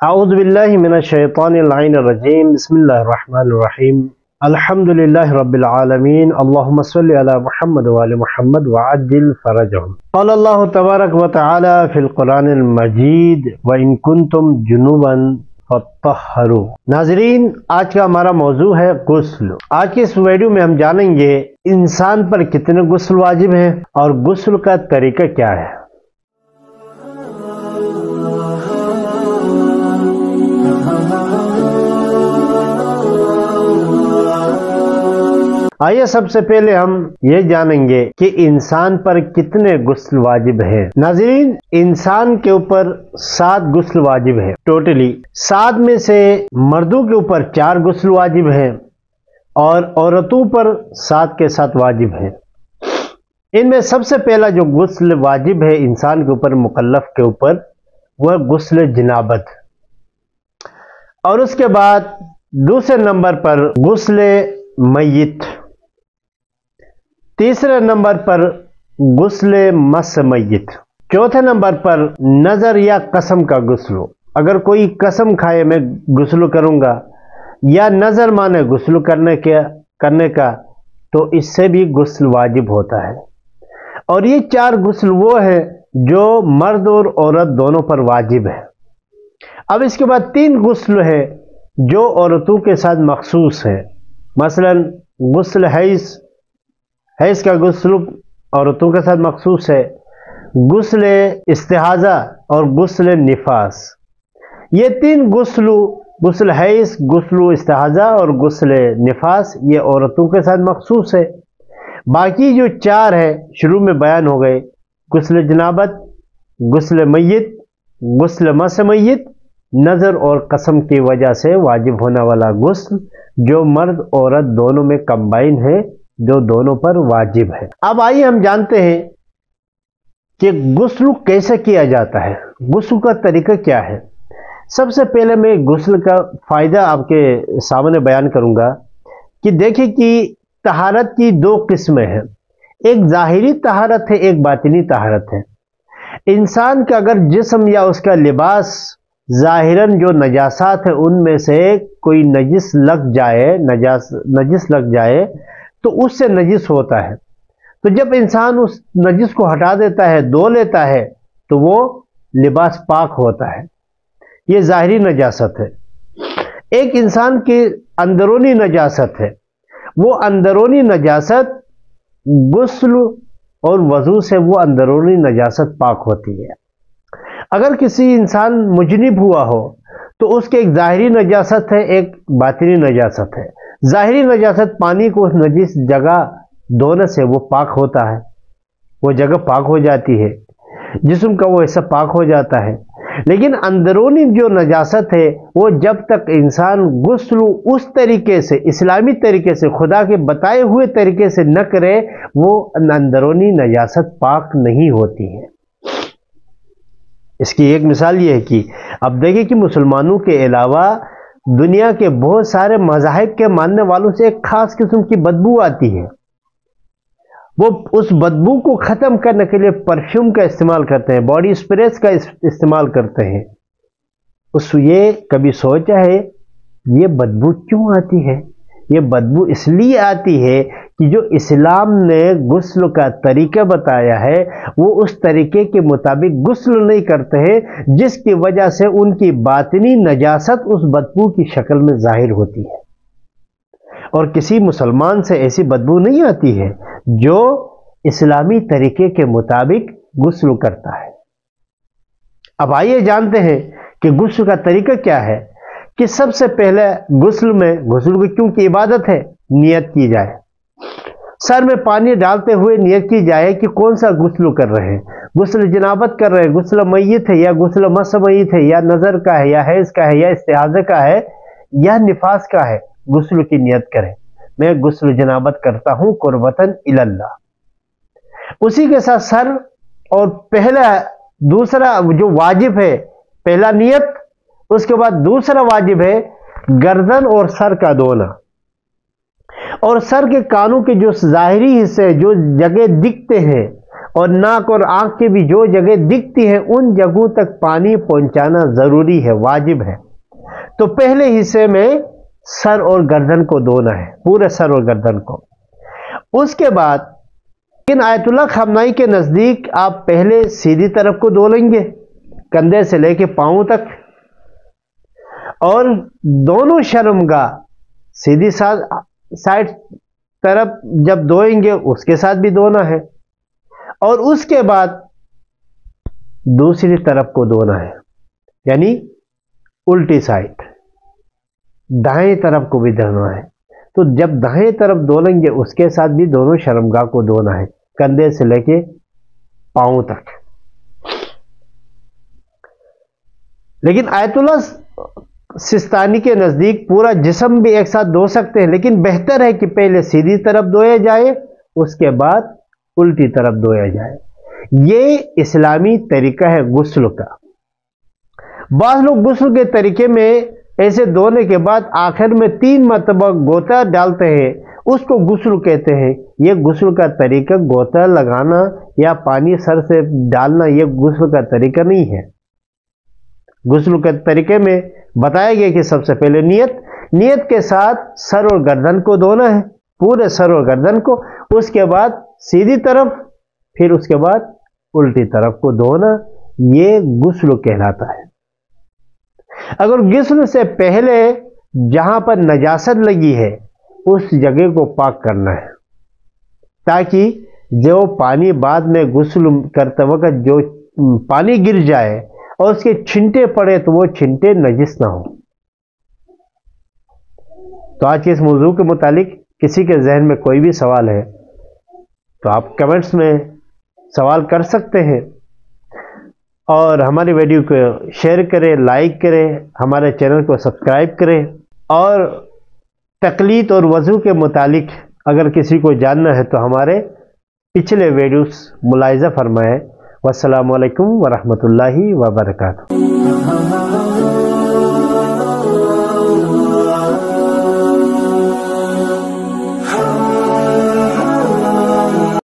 اعوذ باللہ من الشیطان اللعین الرجیم بسم اللہ الرحمن الرحیم الحمدللہ رب العالمین اللہم صلی علی محمد وعلی محمد وعجل فرجہم قال اللہ تبارک و تعالی فی القرآن المجید وَإِن كُنتُمْ جُنُوبًا فَطَّهَّرُوا۔ ناظرین، آج کا ہمارا موضوع ہے غسل۔ آج کے اس ویڈیو میں ہم جانیں گے انسان پر کتنے غسل واجب ہیں اور غسل کا طریقہ کیا ہے۔ آئیے سب سے پہلے ہم یہ جانیں گے کہ انسان پر کتنے غسل واجب ہیں۔ ناظرین، انسان کے اوپر 7 غسل واجب ہیں۔ ٹوٹلی 7 میں سے مردوں کے اوپر 4 غسل واجب ہیں اور عورتوں پر 7 کے 7 واجب ہیں۔ ان میں سب سے پہلا جو غسل واجب ہے انسان کے اوپر، مکلف کے اوپر، وہ غسل جنابت، اور اس کے بعد دوسرے نمبر پر غسل میت، تیسرے نمبر پر غسل مس میت، چوتھے نمبر پر نظر یا قسم کا غسل۔ اگر کوئی قسم کھائے میں غسل کروں گا یا نظر مانے غسل کرنے کا تو اس سے بھی غسل واجب ہوتا ہے۔ اور یہ 4 غسل وہ ہیں جو مرد اور عورت دونوں پر واجب ہے۔ اب اس کے بعد 3 غسل ہے جو عورتوں کے ساتھ مخصوص ہے، مثلا غسل حیض کا غسل عورتوں کے ساتھ مخصوص ہے، غسل استحاضہ اور غسل نفاس۔ یہ 3 غسل حیض، غسل استحاضہ اور غسل نفاس، یہ عورتوں کے ساتھ مخصوص ہے۔ باقی جو 4 ہے شروع میں بیان ہو گئے، غسل جنابت، غسل میت، غسل مس میت، نظر اور قسم کی وجہ سے واجب ہونے والا غسل جو مرد عورت دونوں میں کمبائن ہے، جو دونوں پر واجب ہے۔ اب آئیے ہم جانتے ہیں کہ غسل کیسے کیا جاتا ہے، غسل کا طریقہ کیا ہے۔ سب سے پہلے میں غسل کا فائدہ آپ کے سامنے بیان کروں گا کہ دیکھیں کہ طہارت کی 2 قسمیں ہیں، ایک ظاہری طہارت ہے، ایک باطنی طہارت ہے۔ انسان کا اگر جسم یا اس کا لباس ظاہراً جو نجاسات ہیں ان میں سے کوئی نجس لگ جائے تو اس سے نجس ہوتا ہے، تو جب انسان اس نجس کو ہٹا دیتا ہے، دھو لیتا ہے، تو وہ لباس پاک ہوتا ہے۔ یہ ظاہری نجاست ہے۔ ایک انسان کی اندرونی نجاست ہے، وہ اندرونی نجاست غسل اور وضو سے وہ اندرونی نجاست پاک ہوتی ہے۔ اگر کسی انسان مجنب ہوا ہو تو اس کے ایک ظاہری نجاست ہے، ایک باطنی نجاست ہے۔ ظاہری نجاست پانی کو اس نجس جگہ دھونے سے وہ پاک ہوتا ہے، وہ جگہ پاک ہو جاتی ہے، جسم کا وہ حصہ پاک ہو جاتا ہے۔ لیکن اندرونی جو نجاست ہے وہ جب تک انسان غسل اس طریقے سے، اسلامی طریقے سے، خدا کے بتائے ہوئے طریقے سے نہ کرے، وہ اندرونی نجاست پاک نہیں ہوتی ہے۔ اس کی ایک مثال یہ ہے کہ اب دیکھیں کہ مسلمانوں کے علاوہ دنیا کے بہت سارے مذاہب کے ماننے والوں سے ایک خاص قسم کی بدبو آتی ہے۔ وہ اس بدبو کو ختم کرنے کے لیے پرفیوم کا استعمال کرتے ہیں، باڈی اسپریز کا استعمال کرتے ہیں۔ یہ کبھی سوچا ہے یہ بدبو کیوں آتی ہے؟ یہ بدبو اس لیے آتی ہے کہ جو اسلام نے غسل کا طریقہ بتایا ہے وہ اس طریقے کے مطابق غسل نہیں کرتے ہیں، جس کی وجہ سے ان کی باطنی نجاست اس بدبو کی شکل میں ظاہر ہوتی ہے۔ اور کسی مسلمان سے ایسی بدبو نہیں آتی ہے جو اسلامی طریقے کے مطابق غسل کرتا ہے۔ اب آئیے جانتے ہیں کہ غسل کا طریقہ کیا ہے۔ کہ سب سے پہلے غسل کو کیونکہ عبادت ہے، نیت کی جائے، سر میں پانی ڈالتے ہوئے نیت کی جائے کہ کون سا غسل کر رہے ہیں، غسل جنابت کر رہے ہیں، غسل میت ہے یا غسل مس میت ہے، یا نظر کا ہے یا حیض کا ہے یا استحاضہ کا ہے یا نفاس کا ہے، غسل کی نیت کریں۔ میں غسل جنابت کرتا ہوں قربتاً اللہ۔ اسی کے ساتھ سر اور دوسرا جو واجب ہے، پہلا نیت، اس کے بعد دوسرا واجب ہے گردن اور سر کا دھونا، اور سر کے کانوں کے جو ظاہری حصے جو جگہ دکھتے ہیں और नाक और आंख की भी जो जगह दिखती है उन जगहों तक पानी पहुंचाना जरूरी है, वाजिब है। तो पहले हिस्से में सर और गर्दन को धोना है, पूरे सर और गर्दन को। उसके बाद इन आयतुल्लाह खamenei के नजदीक आप पहले सीधी तरफ को धो लेंगे, कंधे से लेके पांव तक, और दोनों शर्मगाह सीधी साइड तरफ जब धोएंगे उसके साथ भी धोना है, और उसके बाद दूसरी तरफ को धोना है, यानी उल्टी साइड दाएं तरफ को भी धोना है। तो जब दाएं तरफ धो लेंगे उसके साथ भी दोनों शर्मगाह को धोना है, कंधे से लेके पांव तक। लेकिन आयतुल्लाह सिस्तानी के नजदीक पूरा जिस्म भी एक साथ धो सकते हैं, लेकिन बेहतर है कि पहले सीधी तरफ धोया जाए, उसके बाद उल्टी तरफ धोया जाए। ये इस्लामी तरीका है गुस्ल का। बाज़ लोग गुस्ल के तरीके में ऐसे धोने के बाद आखिर में 3 मरतबा गोता डालते हैं, उसको गुस्ल कहते हैं। ये गुस्ल का तरीका गोता लगाना या पानी सर से डालना, ये गुस्ल का तरीका नहीं है। गुस्ल के तरीके में बताया गया कि सबसे पहले नियत के साथ सर और गर्दन को धोना है, पूरे सर और गर्दन को, उसके बाद सीधी तरफ, फिर उसके बाद उल्टी तरफ को धोना, ये गुस्ल कहलाता है। अगर गुस्ल से पहले जहां पर नजासत लगी है उस जगह को पाक करना है, ताकि जो पानी बाद में गुस्ल करते वक्त जो पानी गिर जाए और उसके छिंटे पड़े तो वो छिंटे नजिस ना हो। तो आज के इस मौजू के मुतालिक किसी के जहन में कोई भी सवाल है तो आप कमेंट्स में सवाल कर सकते हैं, और हमारी वीडियो को शेयर करें, लाइक करें, हमारे चैनल को सब्सक्राइब करें, और तकलीद और वज़ू के मुतालिक अगर किसी को जानना है तो हमारे पिछले वीडियोस मुलाहिज़ा फरमाएं। वस्सलामु अलैकुम वरहमतुल्लाहि वबरकातुहू।